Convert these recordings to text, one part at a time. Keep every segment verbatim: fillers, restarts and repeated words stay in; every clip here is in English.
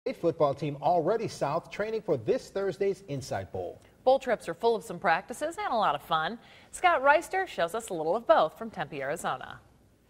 Football team already south training for this Thursday's Inside Bowl. Bowl trips are full of some practices and a lot of fun. Scott Reister shows us a little of both from Tempe, Arizona.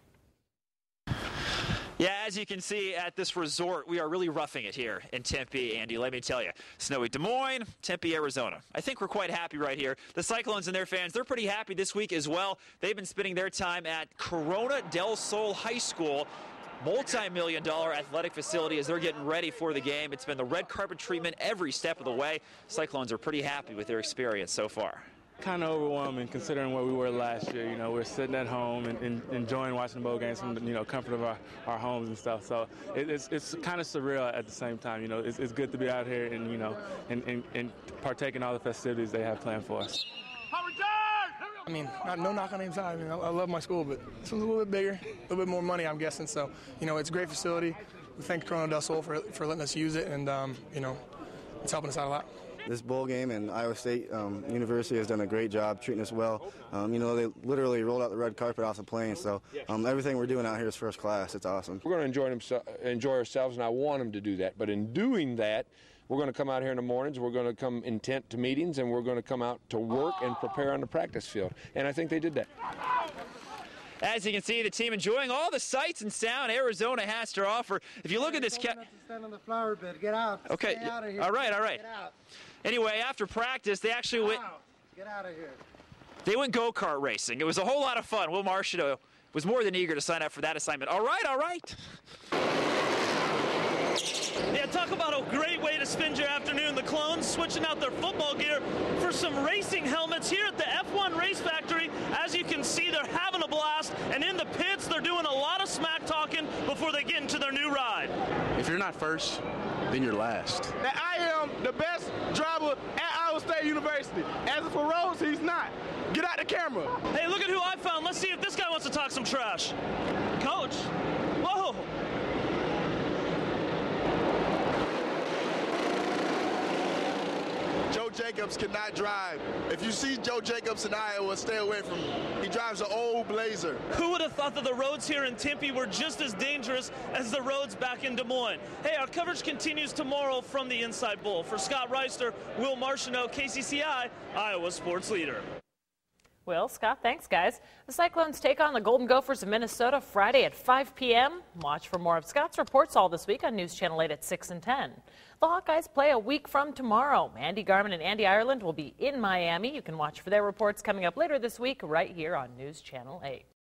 Yeah, as you can see at this resort, we are really roughing it here in Tempe, Andy. Let me tell you, snowy Des Moines, Tempe, Arizona. I think we're quite happy right here. The Cyclones and their fans, they're pretty happy this week as well. They've been spending their time at Corona del Sol High School, multi-million dollar athletic facility, as they're getting ready for the game. It's been the red carpet treatment every step of the way. Cyclones are pretty happy with their experience so far. Kind of overwhelming considering where we were last year. You know, we're sitting at home and, and enjoying watching bowl games from the, you know, comfort of our, our homes and stuff. So it, it's it's kind of surreal at the same time. You know, it's, it's good to be out here and you know and, and, and partake in all the festivities they have planned for us. I mean, not, no knock on any side. I mean, I, I love my school, but this one's a little bit bigger, a little bit more money, I'm guessing. So, you know, it's a great facility. We thank Corona del Sol for for letting us use it, and um, you know, it's helping us out a lot. This bowl game and Iowa State um, University has done a great job treating us well. Um, you know, they literally rolled out the red carpet off the plane, so um, everything we're doing out here is first class. It's awesome. We're going to enjoy, them, enjoy ourselves, and I want them to do that. But in doing that, we're going to come out here in the mornings, we're going to come intent to meetings, and we're going to come out to work and prepare on the practice field. And I think they did that. As you can see, the team enjoying all the sights and sound Arizona has to offer. If you look at this, ca stand on the flower bed. Get out. Okay. Stay out of here. All right. All right. Get out. Anyway, after practice, they actually Get went. out. Get out of here. They went go-kart racing. It was a whole lot of fun. Will Marchionneau was more than eager to sign up for that assignment. All right. All right. Yeah, talk about a great way to spend your afternoon. The Clones switching out their football gear for some racing helmets here at the F one Race Factory. As you can see, they're having a blast, and in the pits, they're doing a lot of smack talking before they get into their new ride. If you're not first, then you're last. I am the best driver at Iowa State University. As for Rose, he's not. Get out the camera. Hey, look at who I found. Let's see if this guy wants to talk some trash. Coach, whoa. Joe Jacobs cannot drive. If you see Joe Jacobs in Iowa, stay away from him. He drives an old Blazer. Who would have thought that the roads here in Tempe were just as dangerous as the roads back in Des Moines? Hey, our coverage continues tomorrow from the Inside Bowl. For Scott Reister, Will Marchionneau, K C C I, Iowa Sports Leader. Will, Scott, thanks, guys. The Cyclones take on the Golden Gophers of Minnesota Friday at five p m Watch for more of Scott's reports all this week on News Channel eight at six and ten. The Hawkeyes play a week from tomorrow. Andy Garman and Andy Ireland will be in Miami. You can watch for their reports coming up later this week right here on News Channel eight.